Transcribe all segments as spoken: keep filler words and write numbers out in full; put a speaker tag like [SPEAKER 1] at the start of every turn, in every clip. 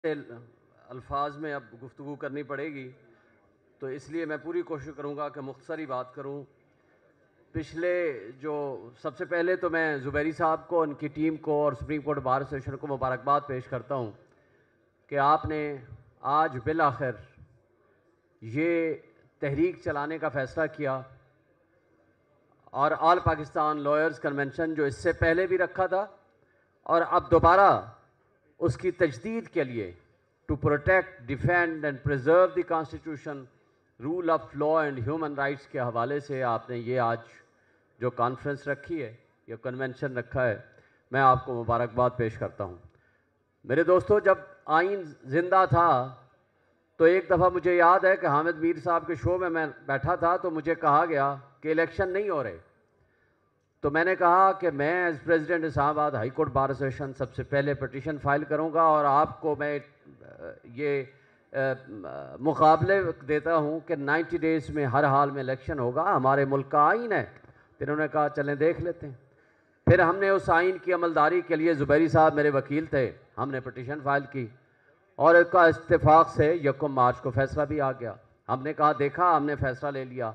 [SPEAKER 1] الفاظ میں اب گفتگو کرنی پڑے گی، تو اس لیے میں پوری کوشش کروں گا کہ مختصری بات کروں۔ پچھلے جو سب سے پہلے تو میں زبیری صاحب کو، ان کی ٹیم کو اور سپریم کورٹ بار ایسوسیشن کو مبارکباد پیش کرتا ہوں کہ آپ نے آج بالآخر یہ تحریک چلانے کا فیصلہ کیا، اور آل پاکستان لائرز کنونشن جو اس سے پہلے بھی رکھا تھا اور اب دوبارہ اس کی تجدید کے لیے to protect, defend and preserve the constitution, rule of law and human rights کے حوالے سے آپ نے یہ آج جو کانفرنس رکھی ہے، یہ کنونشن رکھا ہے، میں آپ کو مبارکباد پیش کرتا ہوں۔ میرے دوستو، جب آئین زندہ تھا تو ایک دفعہ مجھے یاد ہے کہ حامد میر صاحب کے شو میں میں بیٹھا تھا تو مجھے کہا گیا کہ الیکشن نہیں ہو رہے، تو میں نے کہا کہ میں as president Islamabad high court bar association سب سے پہلے پٹیشن فائل کروں گا، اور آپ کو میں یہ مقابلے دیتا ہوں کہ نائنٹی ڈیز میں ہر حال میں الیکشن ہوگا، ہمارے ملک کا آئین ہے۔ پھر انہوں نے کہا چلیں دیکھ لیتے ہیں۔ پھر ہم نے اس آئین کی عملداری کے لیے، زبیری صاحب میرے وکیل تھے، ہم نے پٹیشن فائل کی، اور اس کا اتفاق سے یکم مارچ کو فیصلہ بھی آ گیا۔ ہم نے کہا دیکھا، ہم نے فیصلہ لے لیا،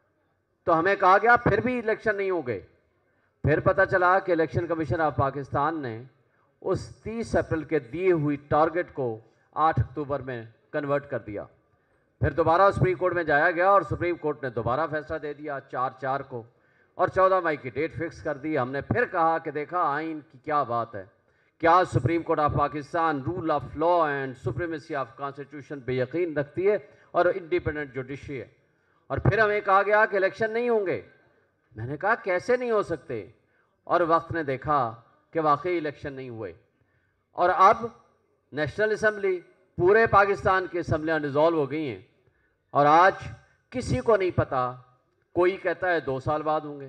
[SPEAKER 1] تو ہمیں کہا گیا پھر بھی الیکشن نہیں ہو گئے۔ پھر پتہ چلا کہ الیکشن کمیشن آف پاکستان نے اس تیس اپریل کے دیے ہوئی ٹارگٹ کو آٹھ اکتوبر میں کنورٹ کر دیا۔ پھر دوبارہ سپریم کورٹ میں جایا گیا اور سپریم کورٹ نے دوبارہ فیصلہ دے دیا چار چار کو، اور چودہ مئی کی ڈیٹ فکس کر دی۔ ہم نے پھر کہا کہ دیکھا آئین کی کیا بات ہے، کیا supreme court of Pakistan rule of law and supremacy of constitution پہ یقین رکھتی ہے اور انڈیپینڈنٹ جوڈیشری ہے۔ اور پھر ہمیں کہا گیا کہ الیکشن نہیں ہوں گے۔ میں نے کہا کیسے نہیں ہو سکتے، اور وقت نے دیکھا کہ واقعی الیکشن نہیں ہوئے، اور اب نیشنل اسمبلی، پورے پاکستان کی اسمبلیاں ڈیزالو ہو گئی ہیں، اور آج کسی کو نہیں پتا، کوئی کہتا ہے دو سال بعد ہوں گے،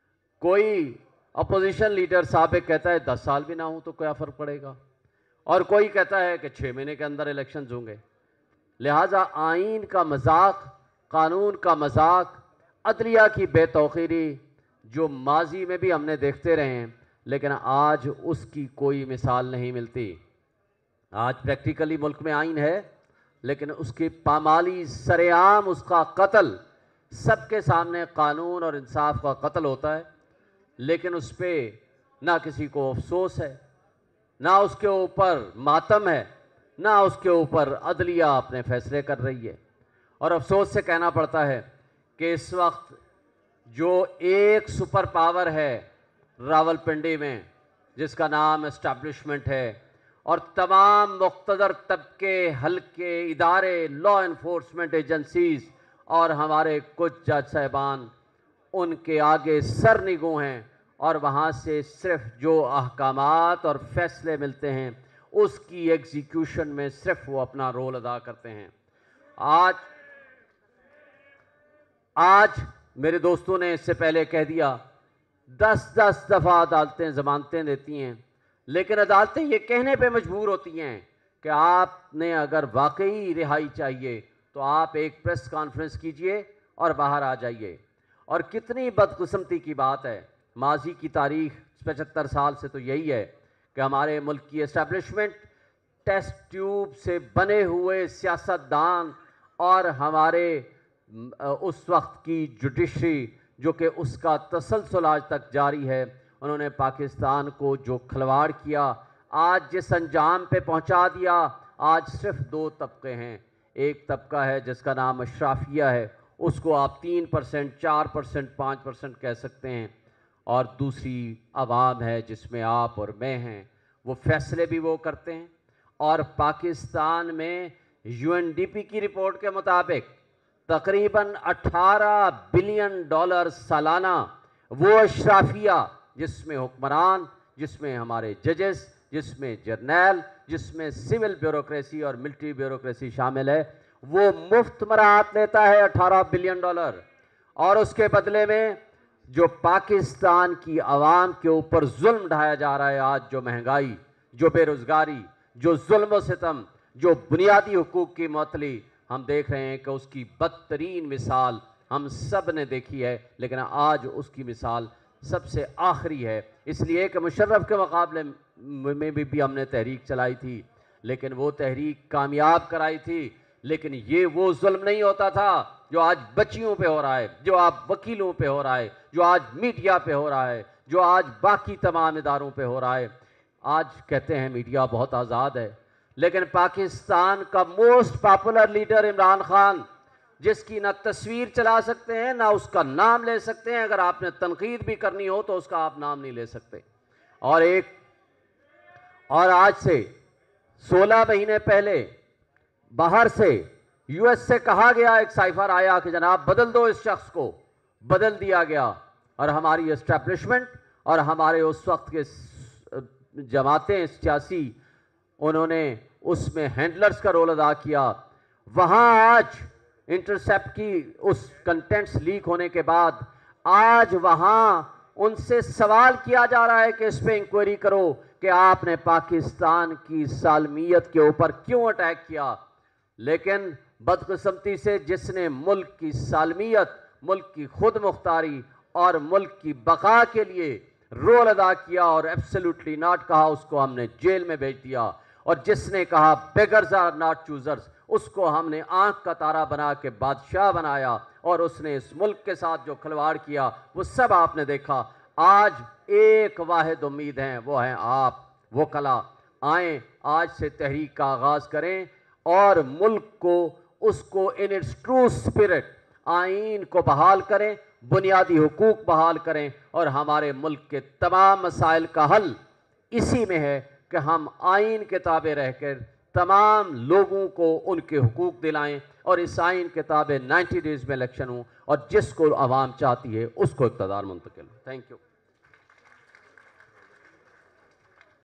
[SPEAKER 1] کوئی اپوزیشن لیڈر سابق کہتا ہے دس سال بھی نہ ہوں تو کیا فرق پڑے گا، اور کوئی کہتا ہے کہ چھ مہینے کے اندر الیکشنز ہوں گے۔ لہٰذا آئین کا مذاق، قانون کا مذاق، عدلیہ کی بے توقیری جو ماضی میں بھی ہم نے دیکھتے رہے ہیں، لیکن آج اس کی کوئی مثال نہیں ملتی۔ آج پریکٹیکلی ملک میں آئین ہے، لیکن اس کی پامالی، سر عام اس کا قتل، سب کے سامنے قانون اور انصاف کا قتل ہوتا ہے، لیکن اس پہ نہ کسی کو افسوس ہے، نہ اس کے اوپر ماتم ہے، نہ اس کے اوپر عدلیہ اپنے فیصلے کر رہی ہے۔ اور افسوس سے کہنا پڑتا ہے کہ اس وقت جو ایک سپر پاور ہے راول پنڈی میں، جس کا نام اسٹیبلشمنٹ ہے، اور تمام مقتدر طبقے، حلقے، ادارے، لا انفورسمنٹ ایجنسیز اور ہمارے کچھ جج صاحبان ان کے آگے سر نگو ہیں، اور وہاں سے صرف جو احکامات اور فیصلے ملتے ہیں اس کی ایگزیکیوشن میں صرف وہ اپنا رول ادا کرتے ہیں۔ آج آج میرے دوستوں نے اس سے پہلے کہہ دیا، دس دس دفعہ عدالتیں ضمانتیں دیتی ہیں، لیکن عدالتیں یہ کہنے پہ مجبور ہوتی ہیں کہ آپ نے اگر واقعی رہائی چاہیے تو آپ ایک پریس کانفرنس کیجئے اور باہر آ جائیے۔ اور کتنی بدقسمتی کی بات ہے، ماضی کی تاریخ پچہتر سال سے تو یہی ہے کہ ہمارے ملک کی اسٹیبلشمنٹ، ٹیسٹ ٹیوب سے بنے ہوئے سیاستدان اور ہمارے اس وقت کی جوڈیشری جو کہ اس کا تسلسل آج تک جاری ہے، انہوں نے پاکستان کو جو کھلواڑ کیا، آج جس انجام پہ پہنچا دیا، آج صرف دو طبقے ہیں۔ ایک طبقہ ہے جس کا نام اشرافیہ ہے، اس کو آپ تین پرسنٹ، چار پرسنٹ، پانچ پرسنٹ کہہ سکتے ہیں، اور دوسری عوام ہے جس میں آپ اور میں ہیں، وہ فیصلے بھی وہ کرتے ہیں۔ اور پاکستان میں یو این ڈی پی کی رپورٹ کے مطابق تقریباً اٹھارہ بلین ڈالر سالانہ وہ اشرافیہ جس میں حکمران، جس میں ہمارے ججز، جس میں جرنیل، جس میں سول بیوروکریسی اور ملٹری بیوروکریسی شامل ہے، وہ مفت مراعات لیتا ہے اٹھارہ بلین ڈالر، اور اس کے بدلے میں جو پاکستان کی عوام کے اوپر ظلم ڈھایا جا رہا ہے، آج جو مہنگائی، جو بے روزگاری، جو ظلم و ستم، جو بنیادی حقوق کی معطلی، ہم دیکھ رہے ہیں کہ اس کی بدترین مثال ہم سب نے دیکھی ہے، لیکن آج اس کی مثال سب سے آخری ہے۔ اس لیے کہ مشرف کے مقابلے میں بھی, بھی ہم نے تحریک چلائی تھی، لیکن وہ تحریک کامیاب کرائی تھی. لیکن یہ وہ ظلم نہیں ہوتا تھا جو آج بچیوں پہ ہو رہا ہے, جو آج وکیلوں پہ ہو رہا ہے, جو آج میڈیا پہ ہو رہا ہے, جو آج باقی تمام اداروں پہ ہو رہا ہے. آج کہتے ہیں میڈیا بہت آزاد ہے, لیکن پاکستان کا most popular leader Imran Khan, جس کی نہ تصویر چلا سکتے ہیں نہ اس کا نام لے سکتے ہیں, اگر آپ نے تنقید بھی کرنی ہو تو اس کا آپ نام نہیں لے سکتے. اور ایک اور آج سے سولہ مہینے پہلے باہر سے یو ایس سے کہا گیا, ایک سائفر آیا کہ جناب بدل دو اس شخص کو, بدل دیا گیا. اور ہماری اسٹیبلشمنٹ اور ہمارے اس وقت کے جماعتیں سیاسی, انہوں نے اس میں ہینڈلرز کا رول ادا کیا. وہاں آج انٹرسیپٹ کی اس کنٹینٹس لیک ہونے کے بعد آج وہاں ان سے سوال کیا جا رہا ہے کہ اس پہ انکوائری کرو کہ آپ نے پاکستان کی سالمیت کے اوپر کیوں اٹیک کیا. لیکن بدقسمتی سے جس نے ملک کی سالمیت, ملک کی خود مختاری اور ملک کی بقا کے لیے رول ادا کیا اور ایبسلیوٹلی ناٹ کہا, اس کو ہم نے جیل میں بھیج دیا. اور جس نے کہا بیگرز آر ناٹ چوزرز, اس کو ہم نے آنکھ کا تارا بنا کے بادشاہ بنایا. اور اس نے اس ملک کے ساتھ جو کھلواڑ کیا وہ سب آپ نے دیکھا. آج ایک واحد امید ہیں, وہ ہیں آپ. وہ کلا آئیں, آج سے تحریک کا آغاز کریں اور ملک کو اس کو ان اٹس ٹرو اسپرٹ آئین کو بحال کریں, بنیادی حقوق بحال کریں. اور ہمارے ملک کے تمام مسائل کا حل اسی میں ہے کہ ہم آئین کے تابع رہ کر تمام لوگوں کو ان کے حقوق دلائیں, اور اس آئین کے تابع نائنٹی ڈیز میں الیکشن ہوں, اور جس کو عوام چاہتی ہے اس کو اقتدار منتقل ہو. Thank you.